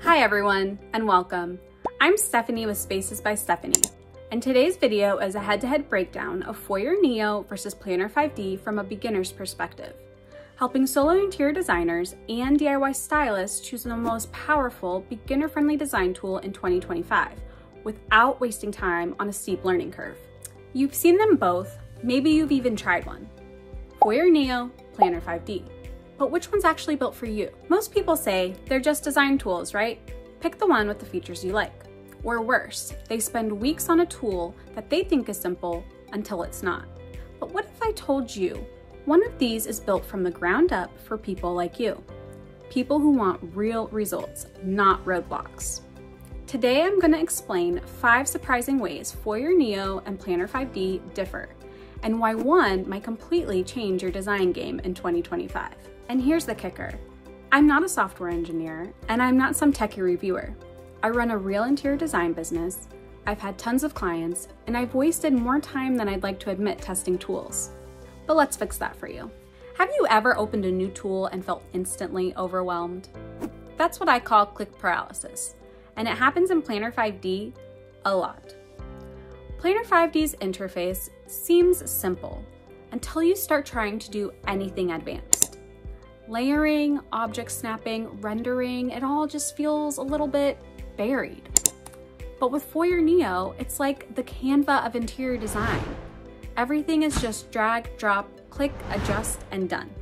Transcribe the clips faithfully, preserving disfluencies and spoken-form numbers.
Hi everyone, and welcome. I'm Stephanie with Spaces by Stephanie, and today's video is a head-to-head breakdown of Foyr Neo versus Planner five D from a beginner's perspective, helping solo interior designers and D I Y stylists choose the most powerful, beginner-friendly design tool in twenty twenty-five without wasting time on a steep learning curve. You've seen them both, maybe you've even tried one. Foyr Neo, Planner five D. But which one's actually built for you? Most people say they're just design tools, right? Pick the one with the features you like. Or worse, they spend weeks on a tool that they think is simple until it's not. But what if I told you one of these is built from the ground up for people like you? People who want real results, not roadblocks. Today I'm going to explain five surprising ways Foyr Neo and Planner five D differ, and why one might completely change your design game in twenty twenty-five. And here's the kicker. I'm not a software engineer, and I'm not some techie reviewer. I run a real interior design business, I've had tons of clients, and I've wasted more time than I'd like to admit testing tools. But let's fix that for you. Have you ever opened a new tool and felt instantly overwhelmed? That's what I call click paralysis, and it happens in Planner five D a lot. Planner five D's interface seems simple until you start trying to do anything advanced. Layering, object snapping, rendering, it all just feels a little bit buried. But with Foyr Neo, it's like the Canva of interior design. Everything is just drag, drop, click, adjust, and done.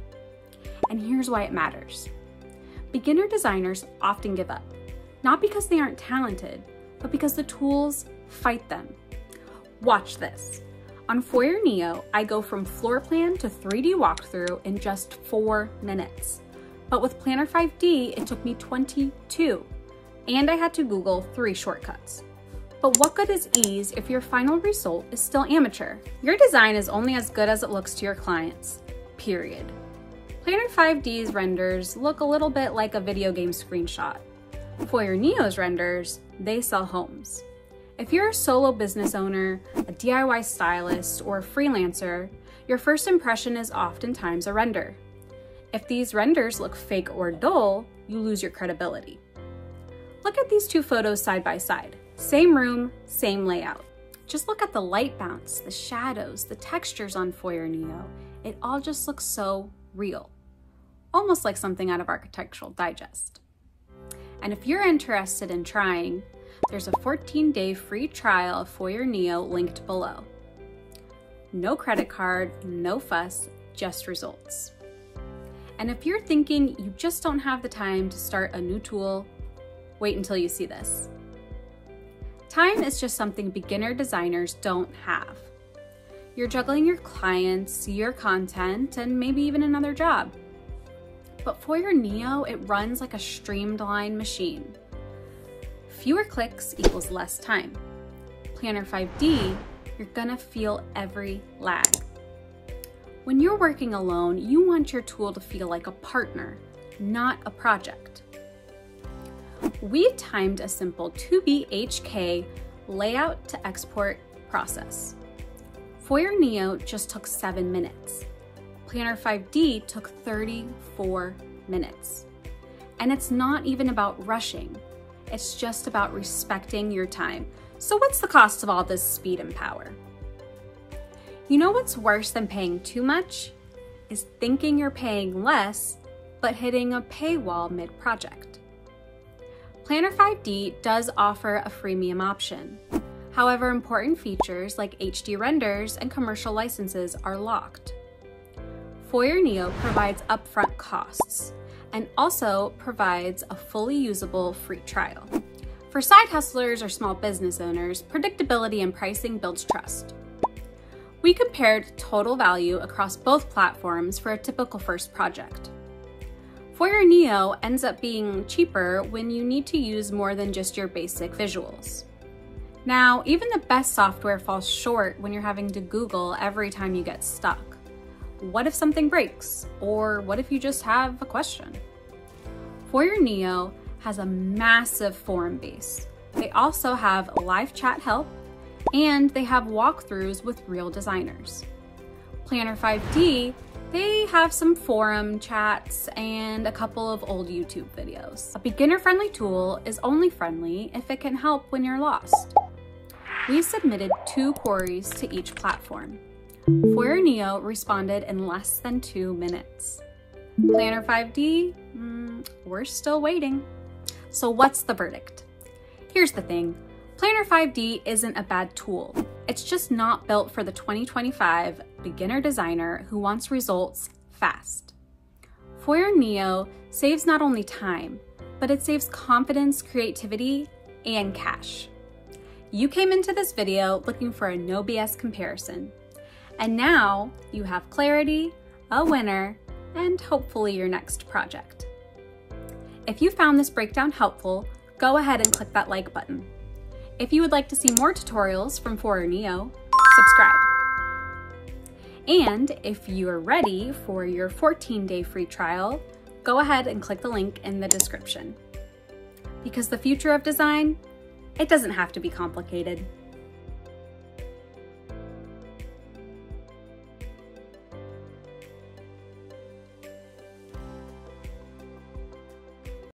And here's why it matters. Beginner designers often give up, not because they aren't talented, but because the tools fight them. Watch this. On Foyr Neo, I go from floor plan to three D walkthrough in just four minutes. But with Planner five D, it took me twenty-two, and I had to Google three shortcuts. But what good is ease if your final result is still amateur? Your design is only as good as it looks to your clients, period. Planner five D's renders look a little bit like a video game screenshot. Foyr Neo's renders, they sell homes. If you're a solo business owner, a D I Y stylist, or a freelancer, your first impression is oftentimes a render. If these renders look fake or dull, you lose your credibility. Look at these two photos side by side. Same room, same layout. Just look at the light bounce, the shadows, the textures on Foyr Neo. It all just looks so real. Almost like something out of Architectural Digest. And if you're interested in trying, there's a fourteen day free trial of Foyr Neo linked below. No credit card, no fuss, just results. And if you're thinking you just don't have the time to start a new tool, wait until you see this. Time is just something beginner designers don't have. You're juggling your clients, your content, and maybe even another job. But Foyr Neo, it runs like a streamlined machine. Fewer clicks equals less time. Planner five D, you're gonna feel every lag. When you're working alone, you want your tool to feel like a partner, not a project. We timed a simple two B H K layout to export process. Foyr Neo just took seven minutes. Planner five D took thirty-four minutes. And it's not even about rushing. It's just about respecting your time. So what's the cost of all this speed and power? You know what's worse than paying too much? Is thinking you're paying less, but hitting a paywall mid-project. Planner five D does offer a freemium option. However, important features like H D renders and commercial licenses are locked. Foyr Neo provides upfront costs, and also provides a fully usable free trial. For side hustlers or small business owners, predictability and pricing builds trust. We compared total value across both platforms for a typical first project. Foyr Neo ends up being cheaper when you need to use more than just your basic visuals. Now, even the best software falls short when you're having to Google every time you get stuck. What if something breaks? Or what if you just have a question? Foyr Neo has a massive forum base. They also have live chat help, and they have walkthroughs with real designers. Planner five D They have some forum chats and a couple of old YouTube videos. A beginner-friendly tool is only friendly if it can help when you're lost. We submitted two queries to each platform. Foyr Neo responded in less than two minutes. Planner five D, mm, we're still waiting. So what's the verdict? Here's the thing, Planner five D isn't a bad tool. It's just not built for the twenty twenty-five beginner designer who wants results fast. Foyr Neo saves not only time, but it saves confidence, creativity, and cash. You came into this video looking for a no B S comparison, and now you have clarity, a winner, and hopefully your next project. If you found this breakdown helpful, go ahead and click that like button. If you would like to see more tutorials from Foyr Neo, subscribe. And if you are ready for your fourteen day free trial, go ahead and click the link in the description. Because the future of design, it doesn't have to be complicated.